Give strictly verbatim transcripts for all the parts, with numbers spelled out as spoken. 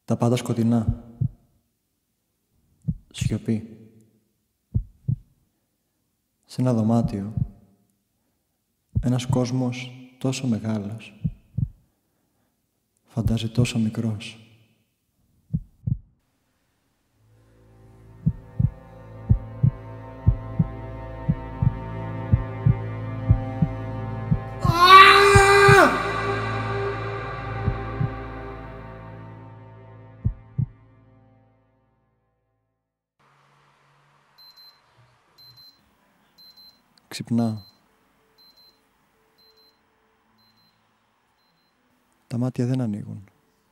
Τα πάντα σκοτεινά. Σιωπή. Σε ένα δωμάτιο, ένας κόσμος τόσο μεγάλος, φαντάζει τόσο μικρός. Ξυπνάω. Τα μάτια δεν ανοίγουν.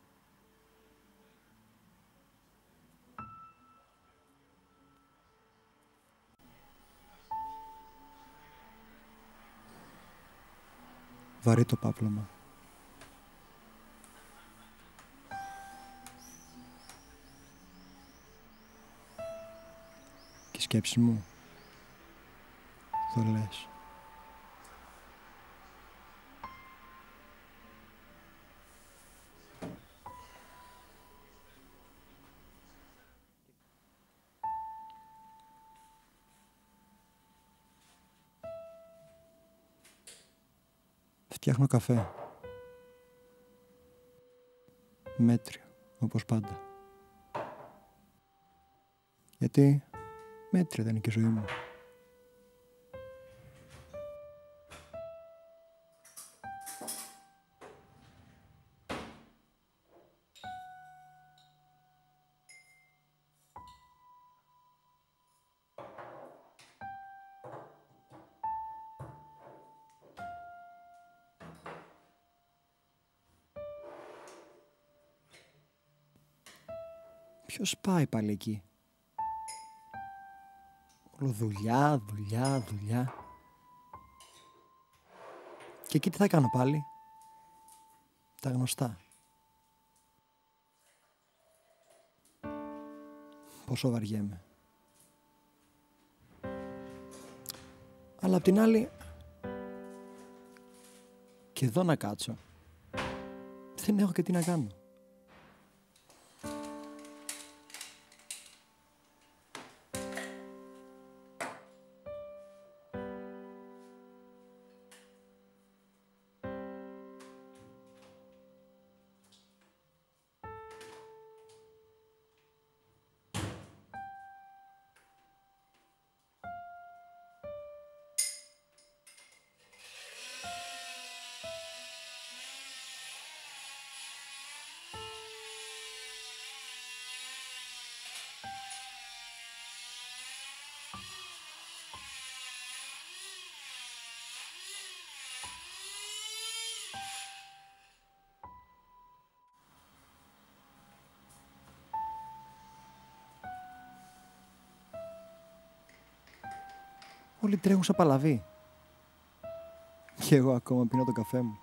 Βαρύ το πάπλωμα. Και οι σκέψεις μου θολές. Φτιάχνω καφέ. Μέτριο, όπως πάντα. Γιατί μέτρια δεν είναι και η ζωή μου. Ποιος πάει πάλι εκεί? Όλο δουλειά, δουλειά, δουλειά. Και εκεί τι θα κάνω πάλι? Τα γνωστά. Πόσο βαριέμαι. Αλλά απ' την άλλη, και εδώ να κάτσω, δεν έχω και τι να κάνω. Όλοι τρέχουν σαν παλαβοί. Και εγώ ακόμα πίνω το καφέ μου.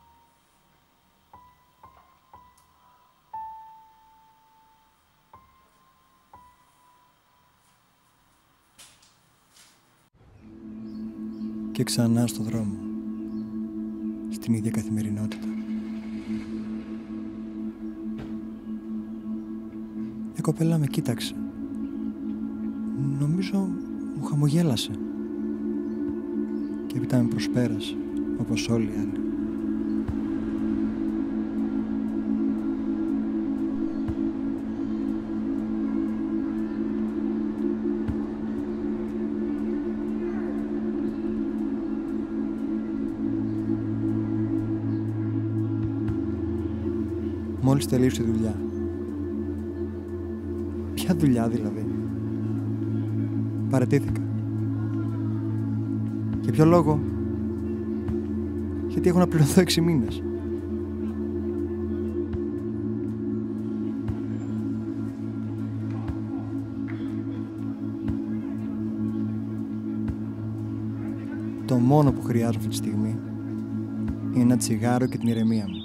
Και ξανά στο δρόμο. Στην ίδια καθημερινότητα. Η κοπέλα με κοίταξε. Νομίζω μου χαμογέλασε. Και έπειτα με προσπέρασε, όπως όλοι οι άλλοι. Μόλις τελείωσε τη δουλειά. Ποια δουλειά δηλαδή? Παραιτήθηκα. Για ποιο λόγο? Γιατί έχω να πληρωθώ έξι μήνες. Το μόνο που χρειάζομαι αυτή τη στιγμή είναι ένα τσιγάρο και την ηρεμία μου.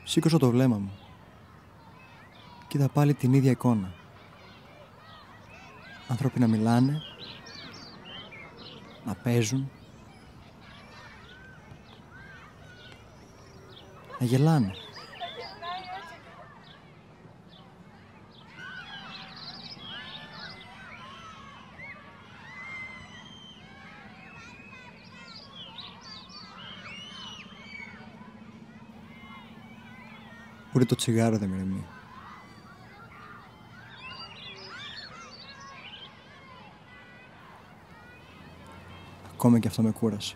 Σήκωσα το βλέμμα μου και είδα πάλι την ίδια εικόνα. Άνθρωποι να μιλάνε, να παίζουν, να γελάνε. Ούτε το τσιγάρο δεν με ηρεμεί. Ακόμα και αυτό με κούρασε.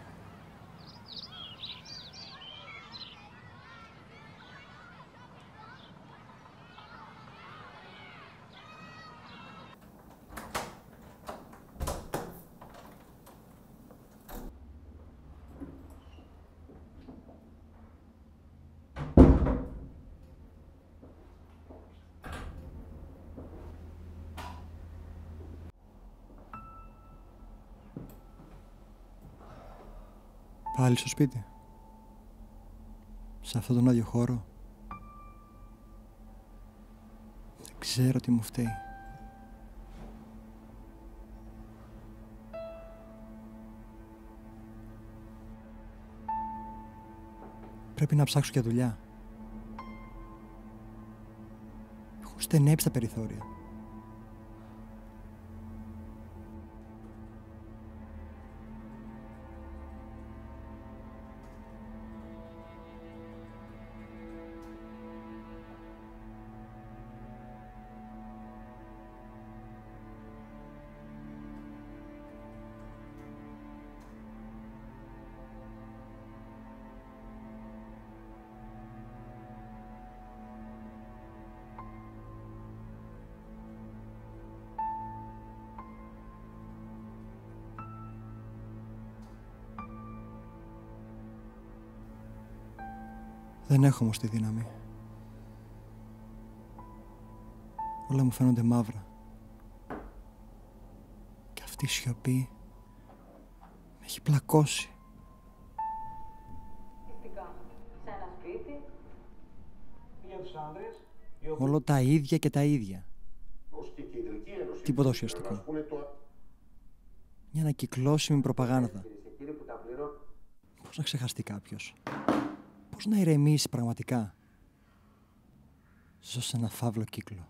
Πάλι στο σπίτι, σε αυτόν τον άδειο χώρο. Δεν ξέρω τι μου φταίει. Πρέπει να ψάξω για δουλειά. Έχω στενέψει τα περιθώρια. Δεν έχω όμως τη δύναμη. Όλα μου φαίνονται μαύρα. Και αυτή η σιωπή με έχει πλακώσει. Σε ένα σπίτι. Για τους άνδρες, Όλο τα ίδια και τα ίδια. Τίποτα ουσιαστικό. Μια ανακυκλώσιμη προπαγάνδα. Πώς να ξεχαστεί κάποιος? Πώς να ηρεμήσει πραγματικά? Ζω σε ένα φαύλο κύκλο.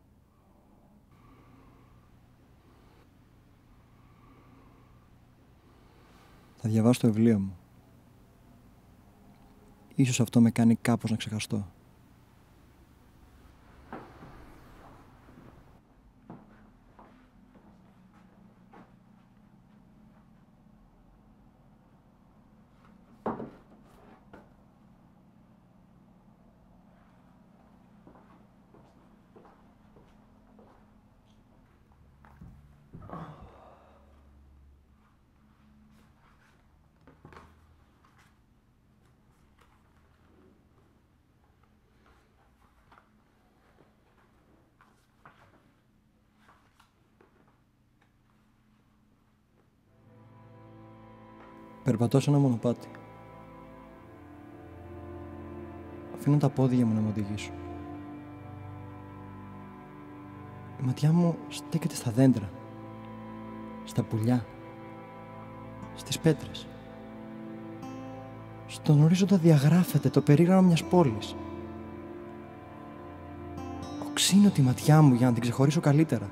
Θα διαβάσω το βιβλίο μου. Ίσως αυτό με κάνει κάπως να ξεχαστώ. Περπατώ σε ένα μονοπάτι. Αφήνω τα πόδια μου να με οδηγήσουν. Η ματιά μου στέκεται στα δέντρα, στα πουλιά, στις πέτρες. Στον ορίζοντα διαγράφεται το περίγραμμα μιας πόλης. Οξύνω τη ματιά μου για να την ξεχωρίσω καλύτερα.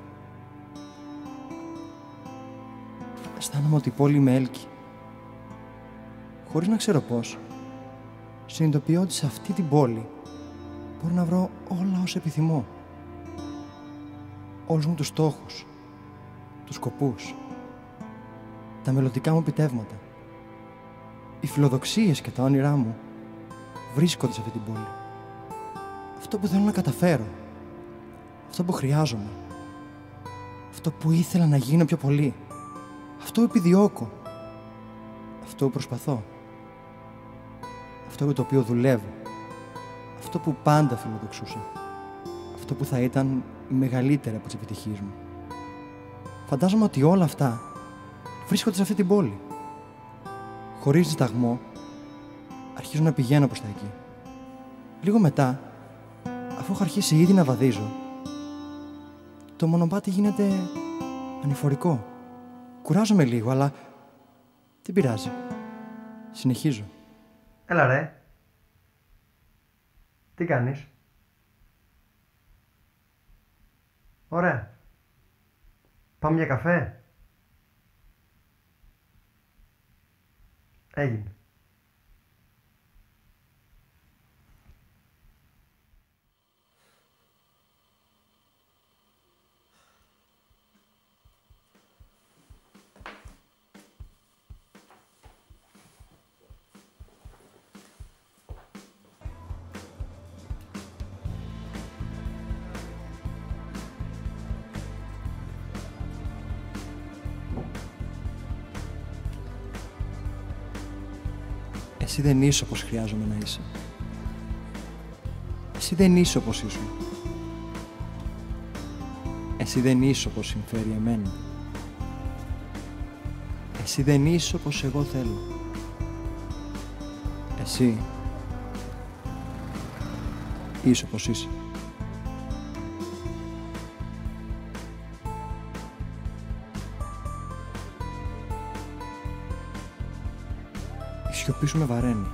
Αισθάνομαι ότι η πόλη με έλκει. Χωρίς να ξέρω πώς, συνειδητοποιώ ότι σε αυτή την πόλη μπορώ να βρω όλα όσα επιθυμώ. Όλους μου τους στόχους, τους σκοπούς, τα μελλοντικά μου επιτεύγματα. Οι φιλοδοξίες και τα όνειρά μου βρίσκονται σε αυτή την πόλη. Αυτό που θέλω να καταφέρω, αυτό που χρειάζομαι, αυτό που ήθελα να γίνω πιο πολύ, αυτό που επιδιώκω, αυτό που προσπαθώ, αυτό για το οποίο δουλεύω, αυτό που πάντα φιλοδοξούσα, αυτό που θα ήταν μεγαλύτερα από τις επιτυχίες μου. Φαντάζομαι ότι όλα αυτά βρίσκονται σε αυτή την πόλη. Χωρίς δισταγμό, αρχίζω να πηγαίνω προς τα εκεί. Λίγο μετά, αφού έχω αρχίσει ήδη να βαδίζω, το μονοπάτι γίνεται ανηφορικό. Κουράζομαι λίγο, αλλά δεν πειράζει. Συνεχίζω. Έλα ρε. Τι κάνεις? Ωραία. Πάμε για καφέ? Έγινε. Εσύ δεν είσαι όπως χρειάζομαι να είσαι. Εσύ δεν είσαι όπως ήσουν. Εσύ δεν είσαι όπως συμφέρει εμένα. Εσύ δεν είσαι όπως εγώ θέλω. Εσύ είσαι όπως είσαι. Η σιωπή σου με βαραίνει.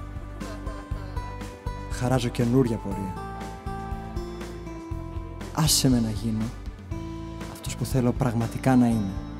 Χαράζω καινούρια πορεία. Άσε με να γίνω αυτός που θέλω πραγματικά να είμαι.